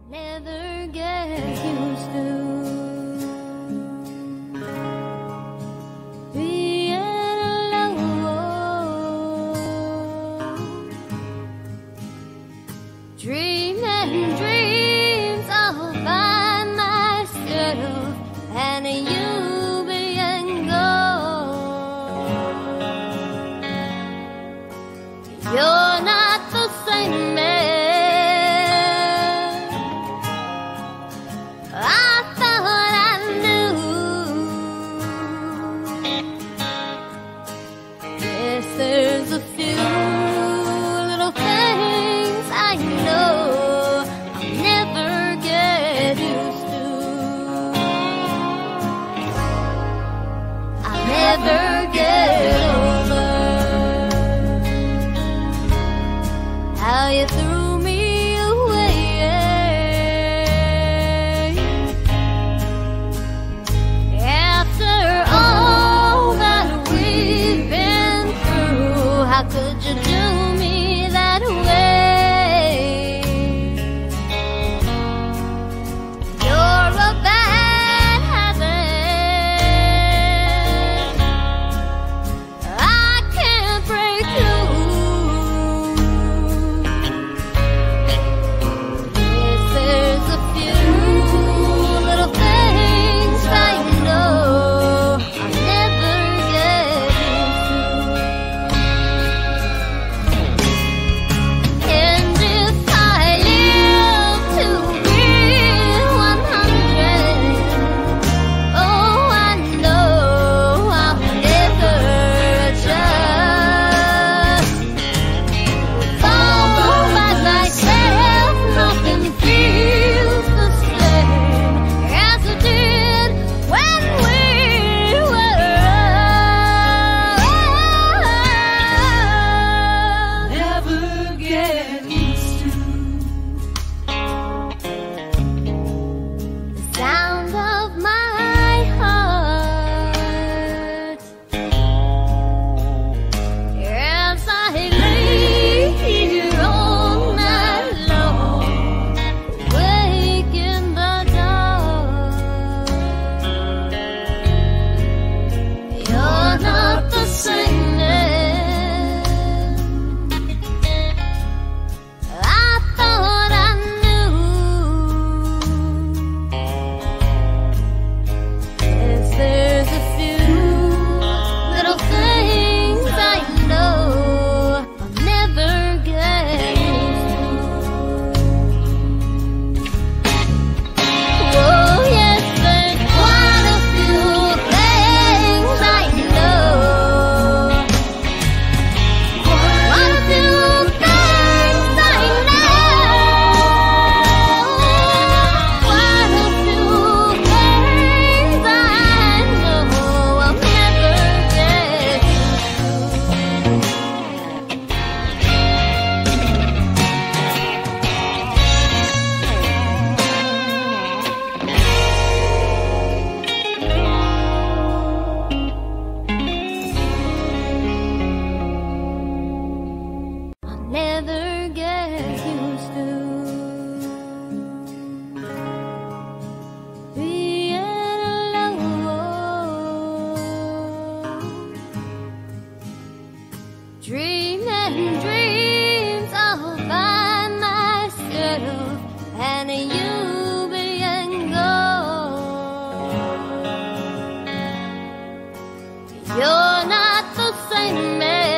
Never get used to being alone, dreaming dreams all by myself, and you being gone. You're not the same man there's a few little things I know I'll never get used to. I'll never get over how you threw me away after all that we've been. How could you do me that way? You're a bad habit I can't break through. Yes, there's a few little things I know I'll never get used to. And if I live to be 100, oh, I know I'll never adjust. All by myself, nothing feels the same as it did when we were never get used to the sound of my heart as I lay here all night long, awake in the dark. You're not the same man I thought I knew. Yes, there's a few little things I know I'll never get used to. Oh, yes, there's quite a few things I know. Quite a few things I know. Quite a few things I know I'll never get used I'll never get used to being alone, dreaming dreams all by myself, and you being gone. You're not the same man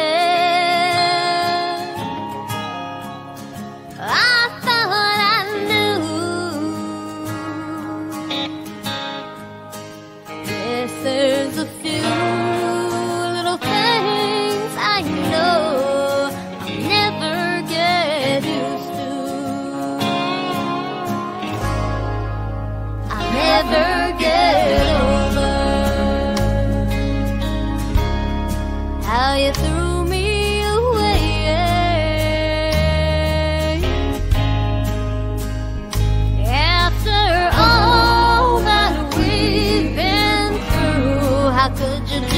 I thought I knew. Yes, there's a few little things I know I'll never get used to. I'll never get over how you threw me away after all that we've been through. How could you do